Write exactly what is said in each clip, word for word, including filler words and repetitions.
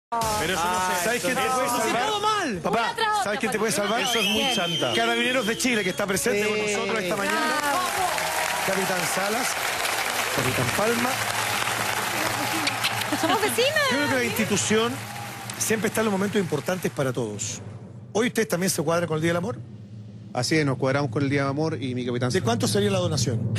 Pero eso no sé. ¿Sabes quién te puede salvar? todo mal. Papá, ¿sabes quién te puede salvar? Eso es muy chanta. Carabineros de Chile, que está presente con nosotros esta mañana. Capitán Salas, Capitán Palma. Somos vecinas. Yo creo que la institución siempre está en los momentos importantes para todos. ¿Hoy ustedes también se cuadran con el Día del Amor? Así es, nos cuadramos con el Día del Amor y mi capitán... ¿De cuánto sería la donación?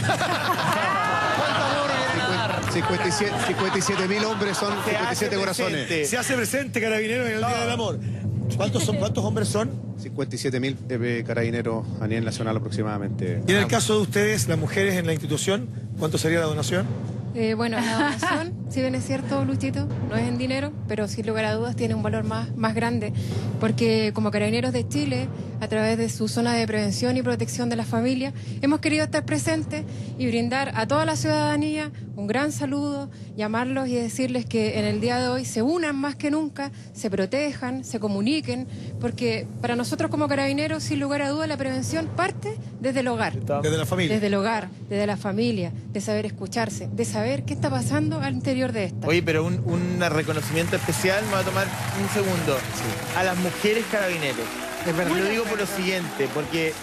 cincuenta y siete mil hombres son cincuenta y siete corazones. Se hace presente Carabineros en el Día del Amor. ¿Cuántos, son, ¿Cuántos hombres son? cincuenta y siete mil eh, carabineros a nivel nacional aproximadamente. Y en el caso de ustedes, las mujeres en la institución, ¿cuánto sería la donación? Eh, bueno, la donación, si bien es cierto, Luchito, no es en dinero, pero sin lugar a dudas tiene un valor más, más grande, porque como Carabineros de Chile, a través de su zona de prevención y protección de la familia, hemos querido estar presentes y brindar a toda la ciudadanía un gran saludo, llamarlos y decirles que en el día de hoy se unan más que nunca, se protejan, se comuniquen, porque para nosotros como Carabineros, sin lugar a dudas, la prevención parte desde el hogar. Desde la familia. Desde el hogar, desde la familia, de saber escucharse, de saber qué está pasando al interior de esta. Oye, pero un, un reconocimiento especial, me va a tomar un segundo. Sí. A las mujeres carabineros. Es verdad. Lo digo por lo siguiente, porque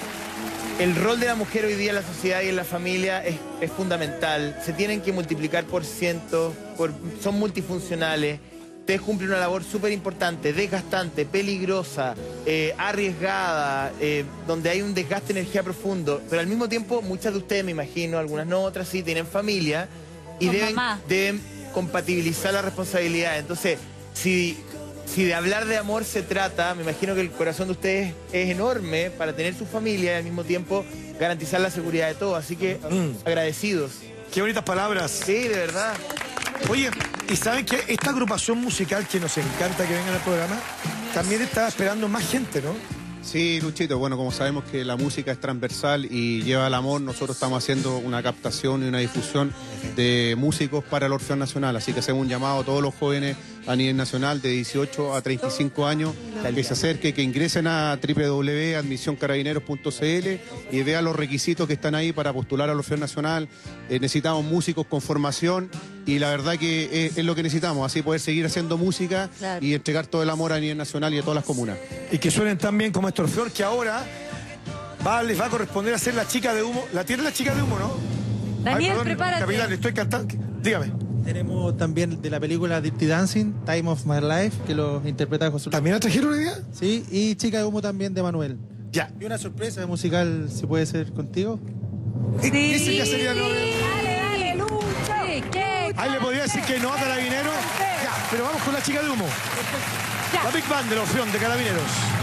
el rol de la mujer hoy día en la sociedad y en la familia es, es fundamental. Se tienen que multiplicar por cientos, por, son multifuncionales. Ustedes cumplen una labor súper importante, desgastante, peligrosa, eh, arriesgada, eh, donde hay un desgaste de energía profundo. Pero al mismo tiempo, muchas de ustedes, me imagino, algunas no, otras sí, tienen familia y deben, deben compatibilizar la responsabilidad. Entonces, si, si de hablar de amor se trata, me imagino que el corazón de ustedes es enorme para tener su familia y al mismo tiempo garantizar la seguridad de todos. Así que, mm. agradecidos. Qué bonitas palabras. Sí, de verdad. Oye, ¿y saben que esta agrupación musical que nos encanta que vengan al programa, también está esperando más gente, ¿no? Sí, Luchito, bueno, como sabemos que la música es transversal y lleva al amor, nosotros estamos haciendo una captación y una difusión de músicos para el Orfeón Nacional, así que hacemos un llamado a todos los jóvenes a nivel nacional de dieciocho a treinta y cinco años que se acerquen, que ingresen a doble u doble u doble u punto admisión carabineros punto c l y vean los requisitos que están ahí para postular al Orfeón Nacional. Eh, necesitamos músicos con formación y la verdad que es, es lo que necesitamos, así poder seguir haciendo música, claro, y entregar todo el amor a nivel nacional y a todas las comunas. Y que suenen tan bien como este Orfeón, que ahora va, les va a corresponder a ser la chica de humo. ¿La tiene la chica de humo, no? Daniel, Ay, perdón, prepárate. Capitán, estoy cantando. Dígame. Tenemos también de la película Dirty Dancing, Time of My Life, que lo interpreta José Luis. ¿También la trajeron hoy día? Sí, y Chica de Humo también de Manuel. Ya. Y una sorpresa musical, si puede ser contigo. Sí. Dice que sería el Dale, dale, Lucho. Sí, ¿qué? Ahí le podría decir que no a Carabineros. Ya, pero vamos con la chica de humo. Ya. La Big Band del Orfeón de Carabineros.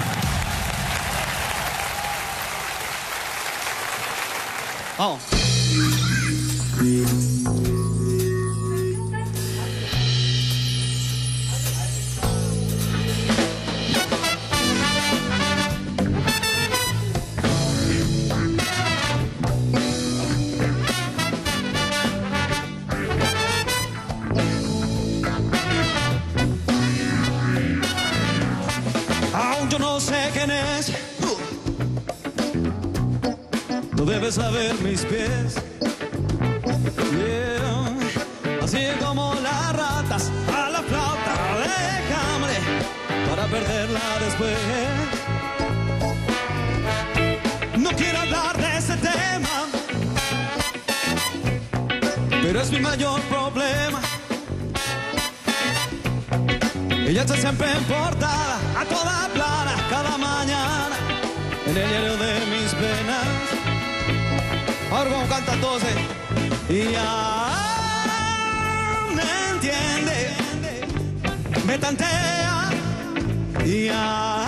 Vamos. Aún yo no sé quién es, no debes saber mis pies. Yeah. Así como las ratas a la flauta de hambre para perderla después. No quiero hablar de ese tema, pero es mi mayor problema. Ella está siempre en portada, a toda plana, cada mañana, en el diario de mis penas. Ahora vamos a cantar todos, ¿eh? Y ya me entiende, me tantea, y ya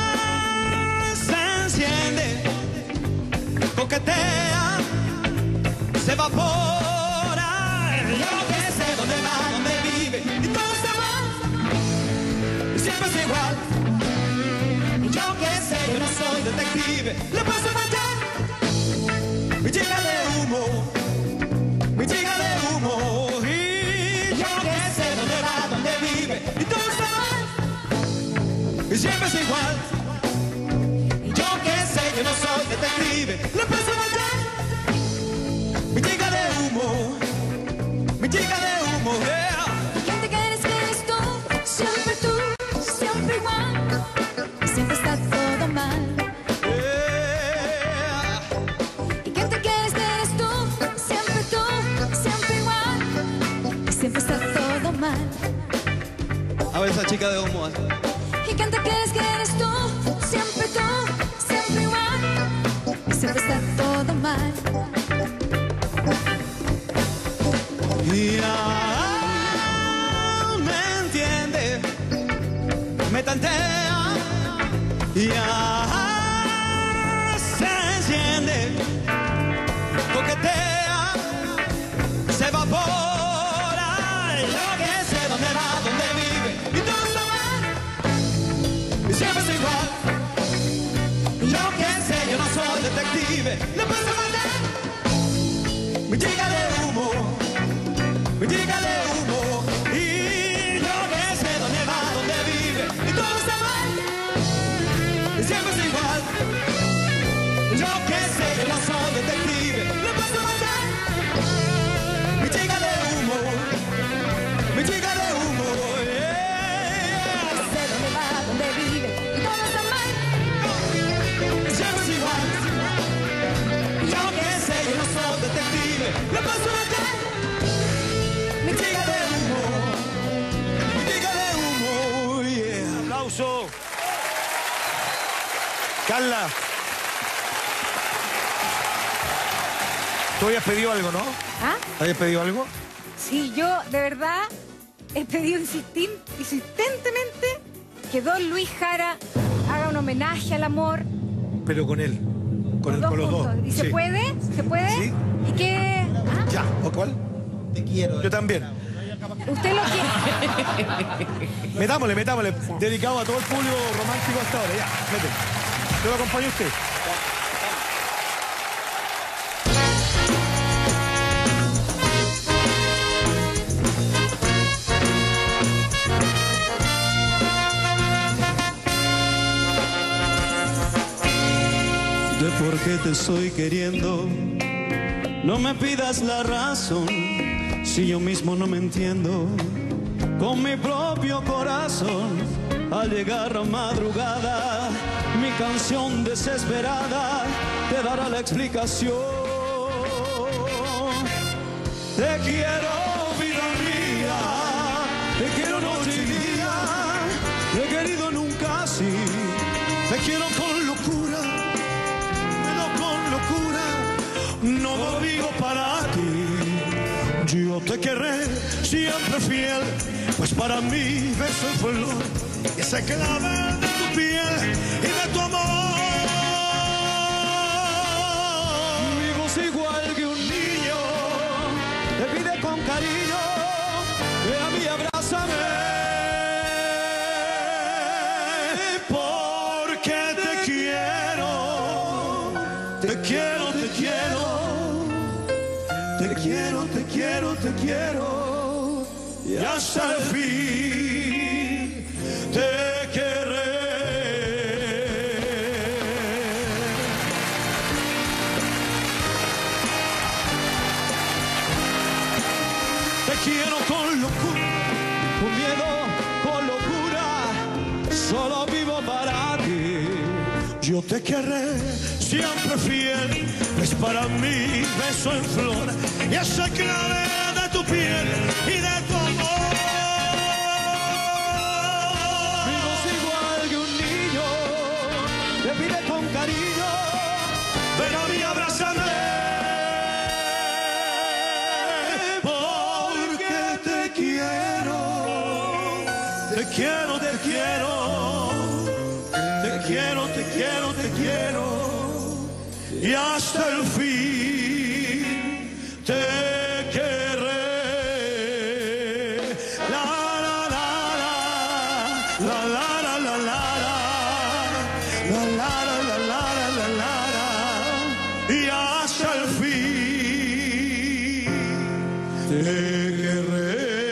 se enciende, coquetea, se evapora. Yo que sé dónde va, dónde vive, y todo se va. Siempre es igual. Yo que sé, yo no soy detective. Le paso a matar. Mi chica de humo, mi chica de humo. Y yo que sé dónde va, dónde vive. Y todo está mal. Y siempre es igual. Yo que sé, yo no soy detective. Le paso a matar. Mi chica de humo, mi chica de humo. Yeah. ¿Quién te crees que eres tú? Siempre A ver esa chica de humo. Y canta que es que eres tú, siempre tú, siempre igual. Y siempre está todo mal. Ya me entiende, me tantea, ya se enciende, coquetea, se evapora. Yo que sé dónde va, dónde vive, y todo está mal, y siempre es igual. Yo que sé, yo no soy detective, le paso a matar, me llega de humo. Dígale humo, y yo que sé dónde va, dónde vive, y todo está mal, y siempre es igual. Yo que sé, yo no soy detective, le paso a matar. Me dígale humo, me dígale humo, yeah. Yo sé dónde va, dónde vive, y todo está mal, Y siempre es igual. Yo que sé, yo no soy detective, le paso a matar. Me dígale humo, me dígale humo, yeah. ¡Aplauso! Carla. Tú habías pedido algo, ¿no? ¿Ah? ¿Habías pedido algo? Sí, yo de verdad he pedido insistin- insistentemente que don Luis Jara haga un homenaje al amor. Pero con él. Con, el, con los dos. juntos. ¿Y se Sí. puede? ¿Se puede? Sí. ¿Y qué? ¿Ah? Ya, ¿o cuál? Te quiero. Yo también. ¿Usted lo quiere? Metámosle, metámosle. Dedicado a todo el público romántico hasta ahora. Ya, mete. Yo lo acompaño a usted. De por qué te estoy queriendo, no me pidas la razón, si yo mismo no me entiendo. Con mi propio corazón, al llegar a madrugada, mi canción desesperada te dará la explicación. Te quiero, vida mía, te quiero noche y día, te he querido nunca así, te quiero con locura. No vivo para ti, yo te querré siempre fiel, pues para mí beso el flor y esa clave de tu piel y de tu amor. Mi voz igual que un niño te pide con cariño, ve a mí, abrázame, porque te quiero, te quiero, te quiero. Te quiero, te quiero, te quiero, y hasta el fin te querré. Te quiero con locura, con miedo, con locura, solo vivo para ti. Yo te querré siempre fiel, pues para mí beso en flor y esa clave de tu piel y de tu amor. Mi voz igual que un niño te pide con cariño, ven a mí, abrázame, porque te quiero, te quiero, te quiero, te quiero, te quiero, te quiero. Y hasta el fin te querré. La la la la, la la la la la, la la la la la la la la, y hasta el fin te querré.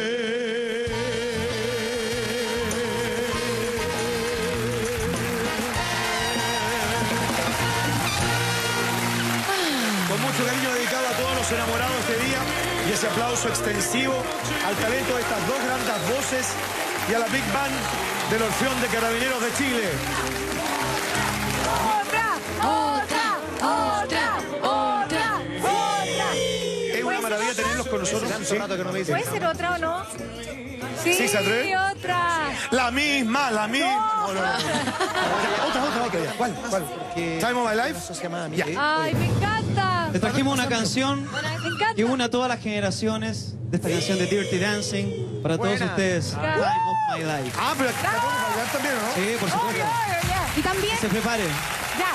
Mucho cariño dedicado a todos los enamorados este día y ese aplauso extensivo al talento de estas dos grandes voces y a la Big Band del Orfeón de Carabineros de Chile. ¡Otra! ¡Otra! ¡Otra! ¡Otra! ¡Otra! Es una maravilla tenerlos con nosotros. ¿sí? rato que no me dicen. ¿Puede ser otra o no? Sí, ¿Sí se atreve? otra. La misma, la misma. No. No, no, no. Otra, otra, otra. Ya. ¿Cuál? ¿Cuál? Porque Time of my life. eso se llama Ya. Miguel. Ay, me encanta. Les trajimos una canción Me encanta. que une a todas las generaciones de esta canción de Dirty Dancing para todos Buena. ustedes. Time of My Life. Ah, pero aquí la podemos bailar también, ¿o ¿no? Sí, por supuesto. Obvio, obvio, ya. Y también, Se preparen. ya.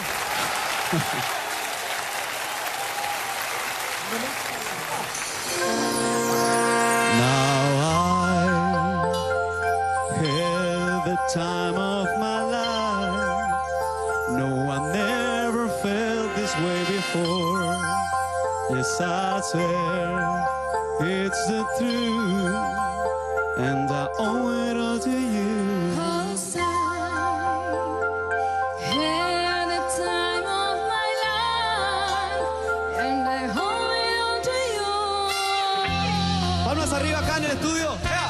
Now I had the time of my life. No, I never felt this way before. Yes, I swear it's the truth, and I owe it all to you. Cause I had the time of my life, and I hold it on to you. Palmas arriba acá en el estudio.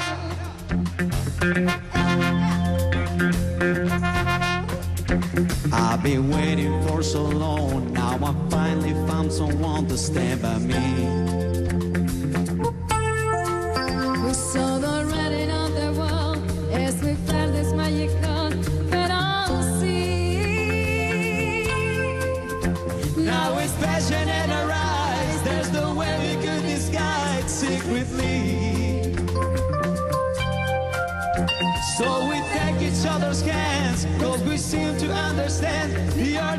I've been waiting for so long. Now I finally found someone to stand by me. We saw the writing on the wall as we felt this magical fantasy. Now it's passion in our eyes. There's no way we could disguise secretly. So we take each other's hands, cause we seem to understand we are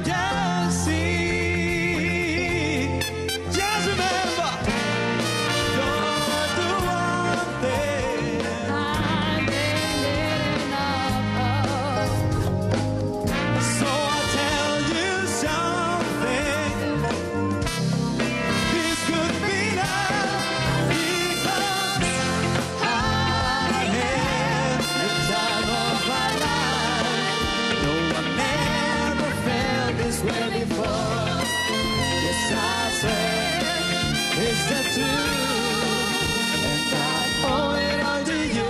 dancing. Just remember, you're the one thing. I can't enough. So I tell you something. This could be love because I had the time of my life. No, I never felt this way before. Yes, I swear it's the truth, and I owe it all to you.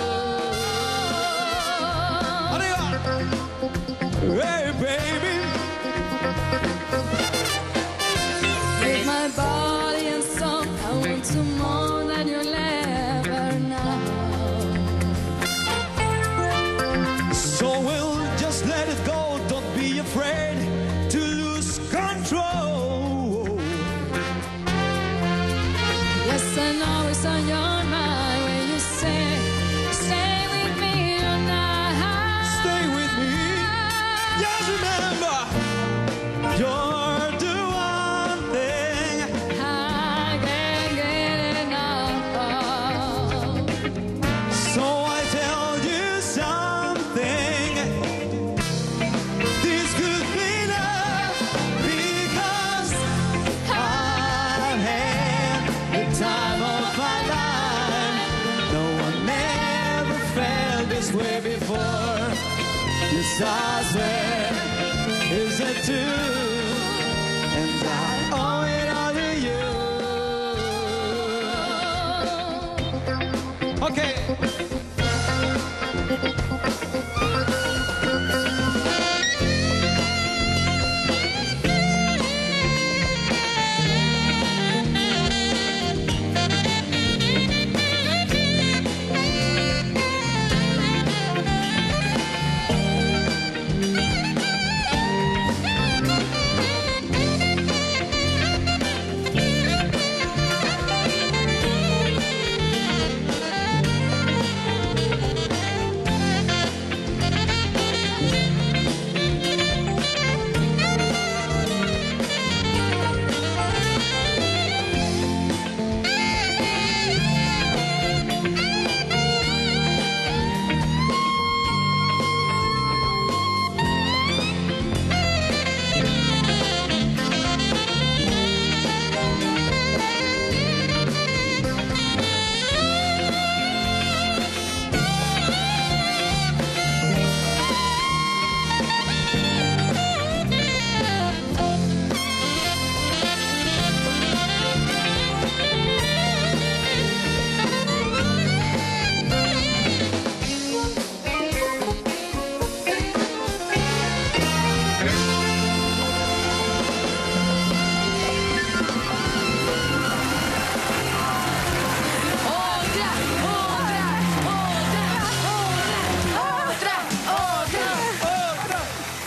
Arriba! Hey, baby. With my body and soul, I want to more than you'll ever know. So we'll just let it go. Don't be afraid to lose control. Yes, I know it's on your mind when you say, stay with me tonight. Stay with me. Just remember, you're the one thing. I can't get enough. So I tell you something. This could be love because I've had the time of my life. No one never felt this way before. Yes, I swear it's the truth, and I owe it all to you. Okay.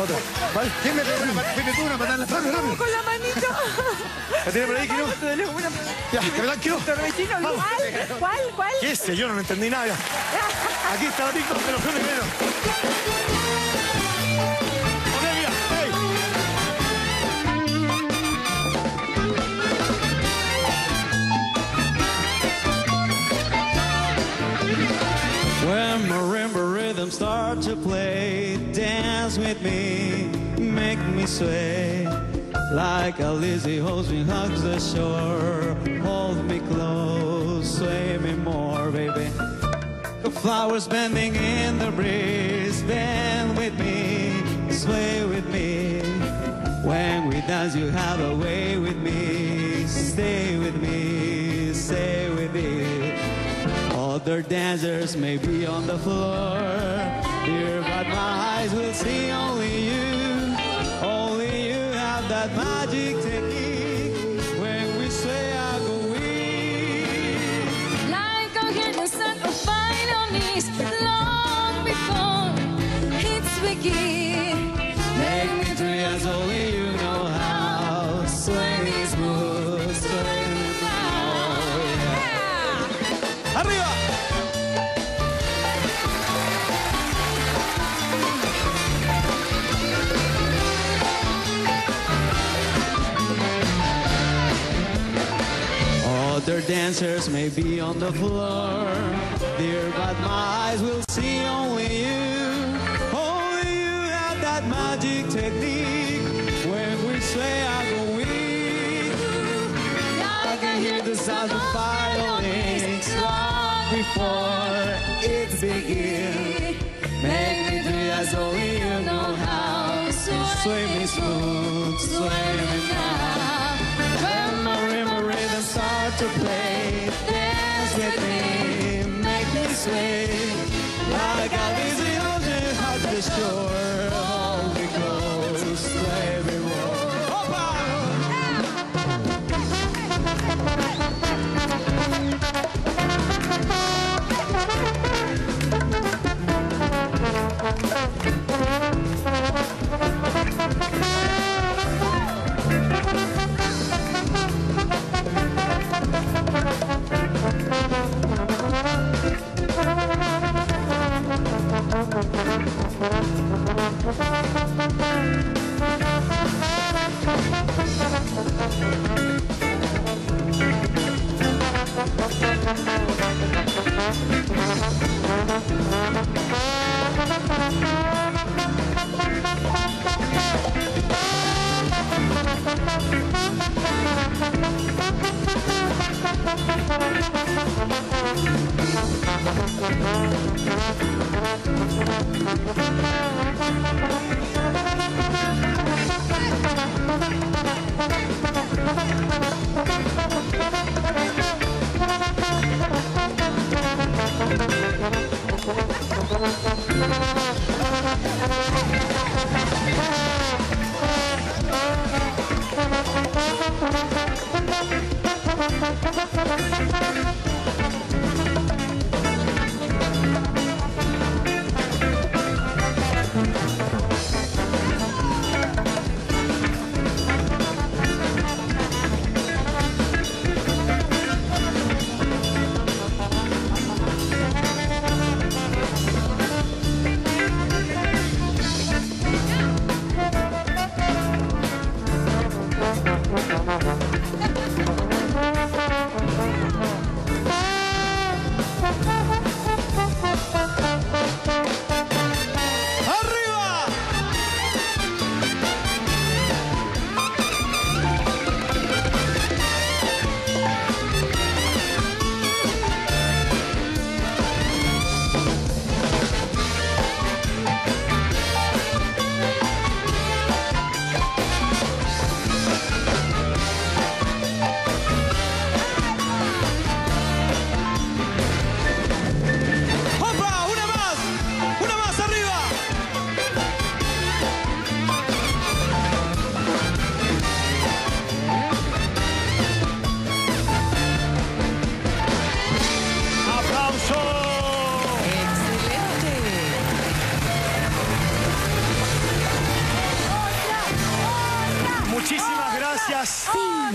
Otra. ¿Vale? ¿Quién me pegó una patada? Fuiste tú una patada en la espalda, rápido. Con la manito. ¿La tiene por ahí, Quiro? Ya, ¿verdad, Quiro? Torbellino, Vamos. ¿cuál? ¿Cuál? ¿Cuál? ¿Qué sé? Yo no entendí nada. Aquí está la pico de los primeros. Ok, mira, hey. When marimba rhythms start to play, dance with me, make me sway. Like a Lizzie holds me, hugs the shore. Hold me close, sway me more, baby. The flowers bending in the breeze, bend with me, sway with me. When we dance, you have a way with me. Stay with me, stay with me. Other dancers may be on the floor here, but my eyes will see only you. Only you have that magic technique. When we sway, I go weak. Like a hidden sacrifice on knees, long before it's begin. Make me free as only you know how. Sway me smooth, sway me now. Yeah. ¡Arriba! Other dancers may be on the floor, dear, but my eyes will see only you. Only you have that magic technique. When we sway, I go weak. I can hear the sound of violins long before it begins. Make me do as only you know how. Sway me smooth, sway me now. When my river rhythm start to play, dance with me, make me sway. Like a lazy ocean hug the shore, hold me close, sway me more.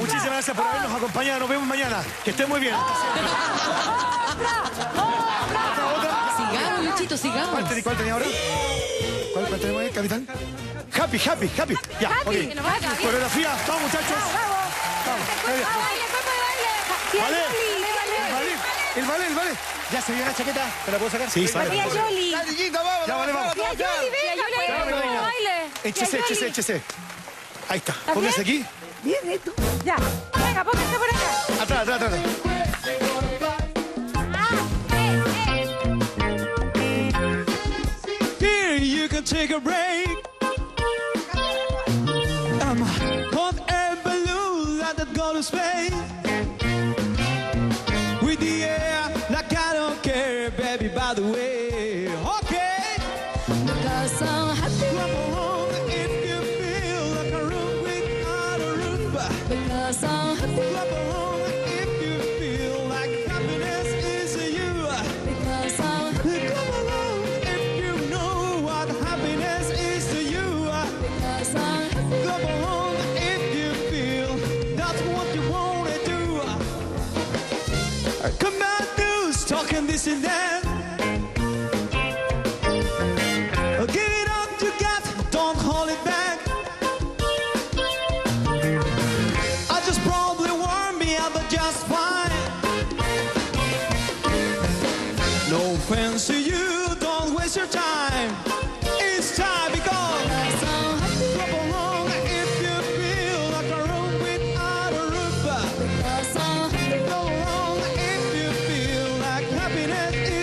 Muchísimas gracias por habernos acompañado. Nos vemos mañana. Que estén muy bien. Sigamos, Luchito, sigamos. ¿Cuál, ten- cuál tenía ahora? ¿Cuál, cuál tenemos ahí, capitán? Happy, happy, happy. Ya, Happy, ok. que nos vaya bien. Coreografía. Vamos, muchachos. Vamos. Baile, cuerpo de baile. Tía Vale. Yoli, El vale. ballet, el ballet, el ballet. Ya se viene la chaqueta. ¿Te la puedo sacar? Sí, sale. Tía Yoli. Ya, niñita, vamos, Ya, vale, vamos. Tía Yoli, venga, Ya, pues, venga, venga. baile. Tía Échese, Yoli. échese, échese. Ahí está. ¿Está Póngase bien? aquí. Bien, ¿eh, tú? Ya. Venga, póngase por acá. Atrás, atrás, atrás. Here you can take a break. I'm a hot air balloon that go to space. With the air like I don't care, baby, by the way. Okay. Because I'm happy. Clap along if you feel like a room without a roof. Because I'm happy. Clap along if you feel like happiness is you. Because I'm happy. Clap along if you know what happiness is to you. Because I'm happy. Clap along if you feel that's what you wanna do. Come on, dudes, talking this and that. Give it up you got, don't hold it back. I just probably warm me up, but just fine. No offense to you, don't waste your time. It's time because Because I'm happy. clap along if you feel like a room without a roof. Because I'm happy. Go along if you feel like happiness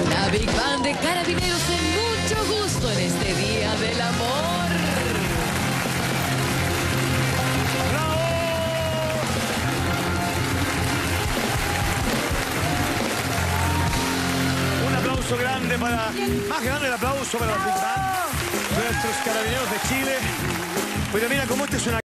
La Big Band de Carabineros en mucho gusto en este Día del Amor. Un aplauso grande para, más grande el aplauso para la Big Band, nuestros Carabineros de Chile. Pues mira, como esta es una